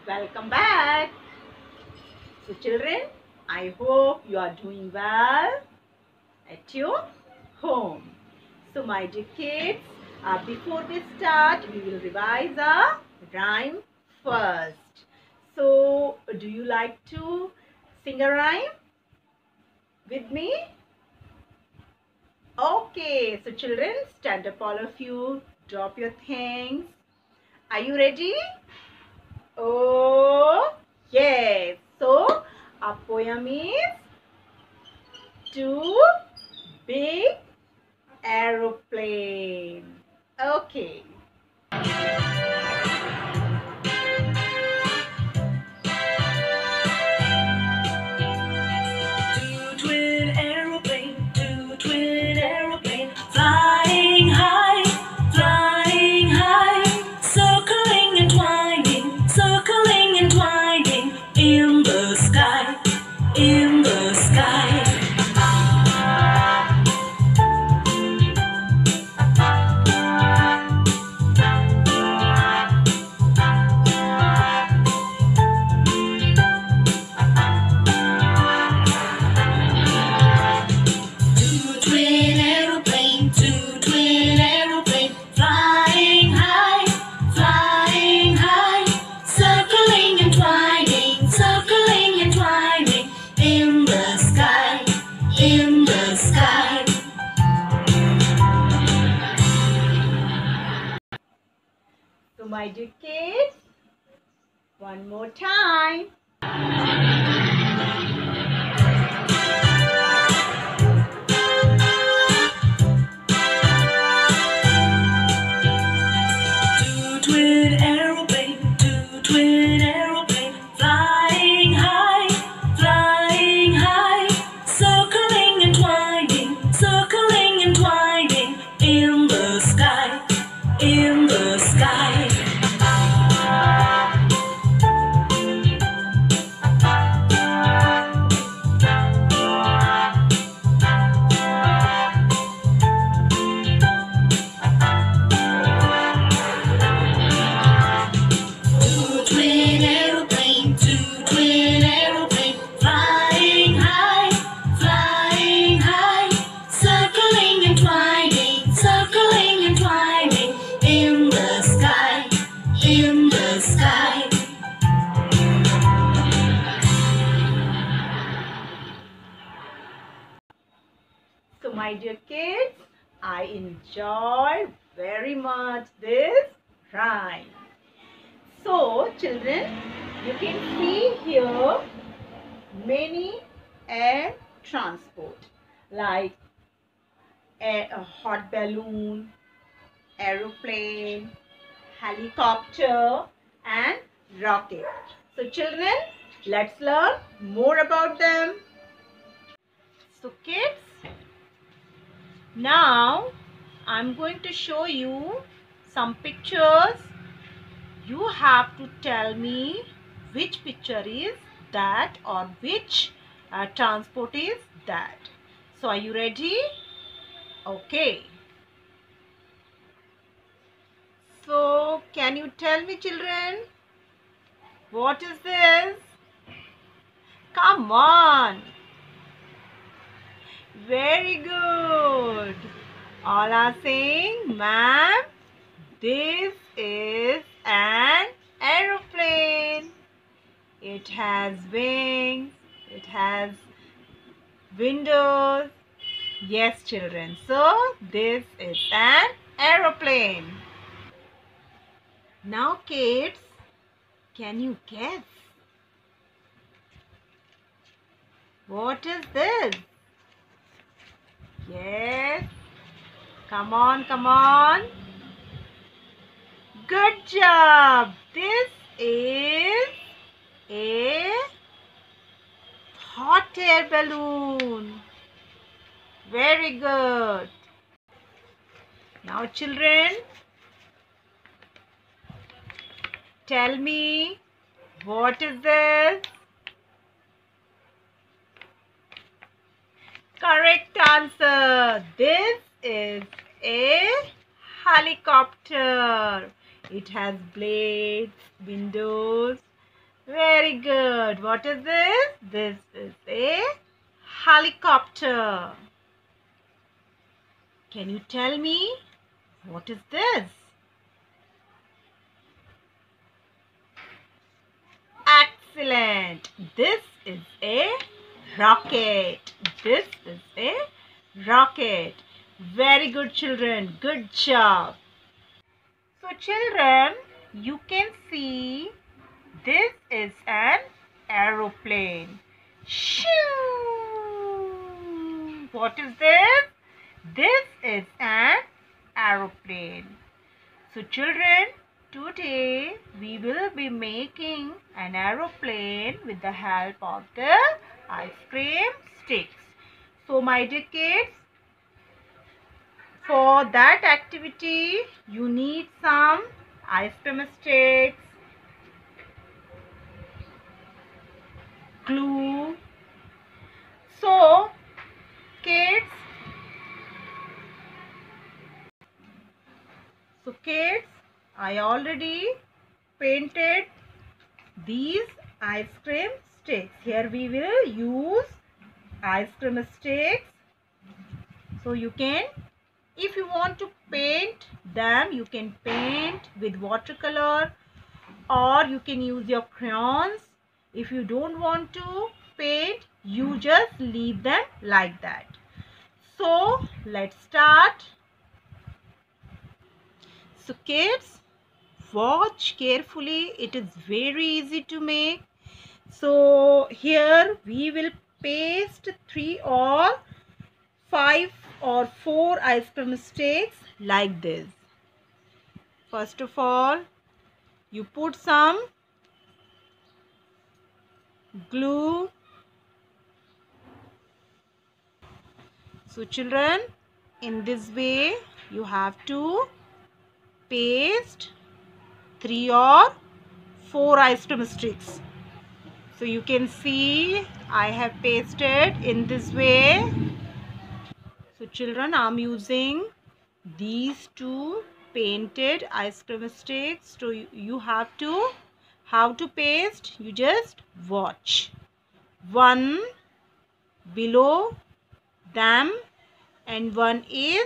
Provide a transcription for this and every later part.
Welcome back. So children, I hope you are doing well at your home. So my dear kids, before we start, we will revise a rhyme first. So do you like to sing a rhyme with me? Okay, so children, stand up all of you, drop your things. Are you ready? Oh, yes. So, our poem is Two Big Aeroplane. Okay. Two twin aeroplane, flying high, circling and twining in the sky. Two twin aeroplane, flying high, circling and twining in the sky. So, my dear kids, one more time. Two twin aeroplane, flying high, circling and twining in the sky. Two twin aeroplane, flying high, circling and twining in the sky. So, my dear kids, I enjoy very much this rhyme. So, children, you can see here many air transport like a hot balloon, aeroplane, helicopter and rocket. So children, let's learn more about them. So kids, now I'm going to show you some pictures. You have to tell me which picture is that or which transport is that. So are you ready? Okay. So can you tell me children, what is this? Come on. Very good. All are saying, ma'am, this is an aeroplane. It has wings. It has windows. Yes, children. So, this is an aeroplane. Now, kids, can you guess? What is this? Yes. Come on, come on. Good job. This is a hot air balloon. Very good. Now children, tell me, what is this? Correct answer. This is a helicopter. It has blades, windows, Very good. What is this? This is a helicopter. Can you tell me what is this? Excellent. This is a rocket. This is a rocket. Very good, children. Good job. So, children, you can see this is an aeroplane. Shoo! What is this? This is an aeroplane. So, children, today we will be making an aeroplane with the help of the ice cream sticks. So, my dear kids, for that activity, you need some ice cream sticks, glue. So, kids, I already painted these ice cream sticks. Here we will use ice cream sticks. So, you can, if you want to paint them, you can paint with watercolor or you can use your crayons. If you don't want to paint, you just leave them like that. So, let's start. So, kids, watch carefully. It is very easy to make. So, here we will paste 3 or 5 or 4 ice cream sticks like this. First of all, you put some glue. So, children, in this way you have to paste 3 or 4 ice cream sticks. So, you can see I have pasted in this way. So, children, I am using these 2 painted ice cream sticks. So, you have to, how to paste, you just watch. One below them and one is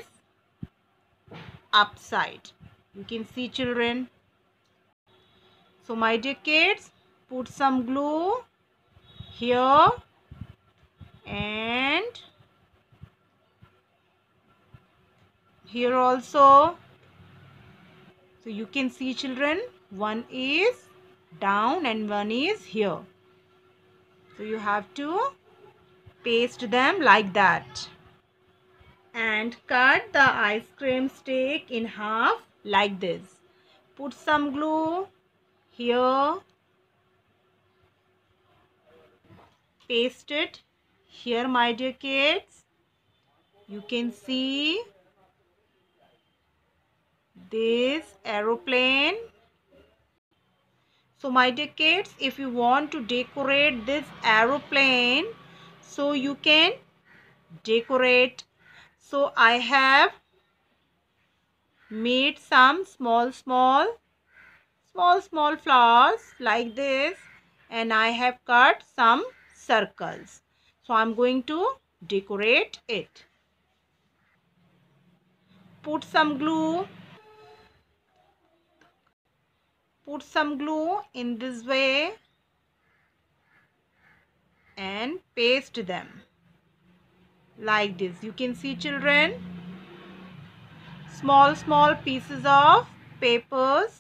upside. You can see, children. So, my dear kids, put some glue here and here also. So, you can see, children, one is down and one is here. So, you have to paste them like that and cut the ice cream stick in half like this. Put some glue here, paste it here, my dear kids. You can see this aeroplane. So, my dear kids, if you want to decorate this aeroplane, so you can decorate. So, I have made some small flowers like this and I have cut some circles. So, I am going to decorate it. Put some glue in this way and paste them like this. You can see, children, small pieces of papers.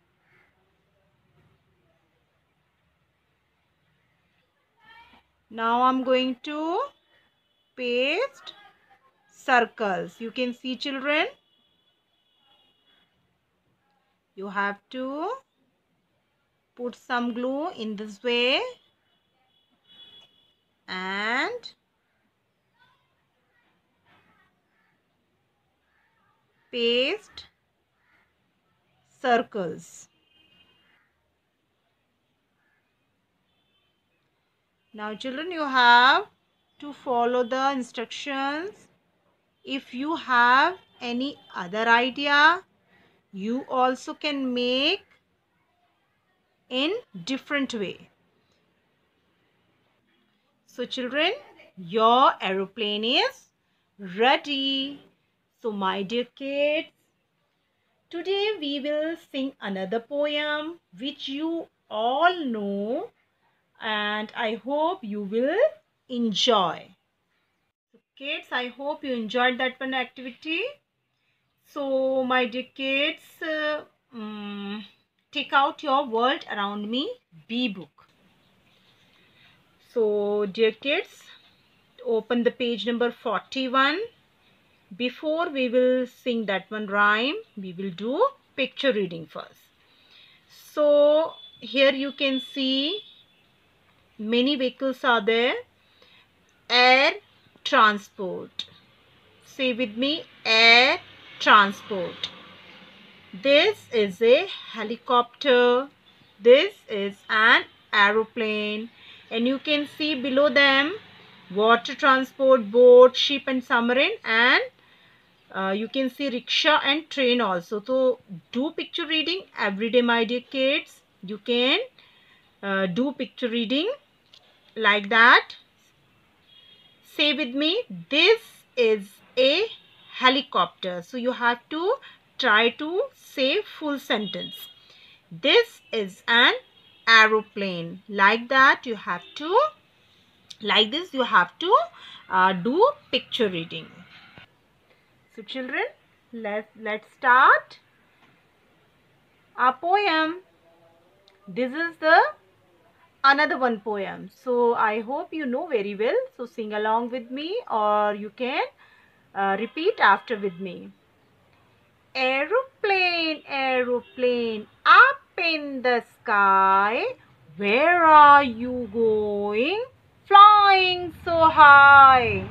Now I'm going to paste circles. You can see, children, you have to put some glue in this way and paste circles. Now, children, you have to follow the instructions. If you have any other idea, you also can make in different way. So children, your aeroplane is ready. So my dear kids, today we will sing another poem which you all know, and I hope you will enjoy. So kids, I hope you enjoyed that one activity. So my dear kids, take out your World Around Me B book. So dear kids, open the page number 41. Before we will sing that one rhyme, we will do picture reading first. So here you can see many vehicles are there. Air transport. Say with me, air transport. This is a helicopter. This is an aeroplane. And you can see below them water transport, boat, ship and submarine, and you can see rickshaw and train also. So do picture reading every day, my dear kids. You can do picture reading like that. Say with me, this is a helicopter. So you have to try to say full sentence. This is an aeroplane. Like that you have to, like this you have to do picture reading. So children, let's start our poem. This is the another one poem. So I hope you know very well. So sing along with me, or you can repeat after with me. Aeroplane, aeroplane, up in the sky. Where are you going? Flying so high.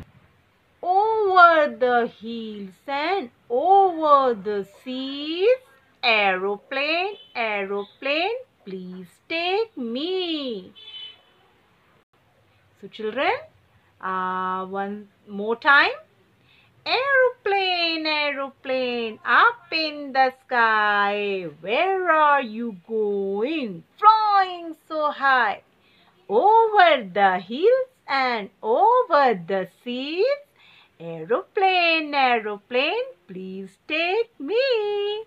Over the hills and over the seas. Aeroplane, aeroplane, please take me. So children, one more time. Aeroplane, aeroplane, up in the sky. Where are you going? Flying so high. Over the hills and over the seas. Aeroplane, aeroplane, please take me.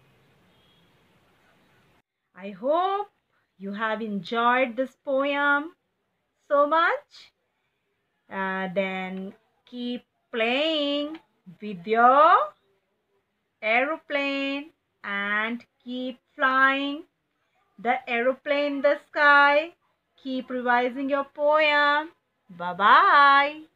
I hope you have enjoyed this poem so much. Then keep playing with your aeroplane and keep flying the aeroplane in the sky. Keep revising your poem. Bye-bye.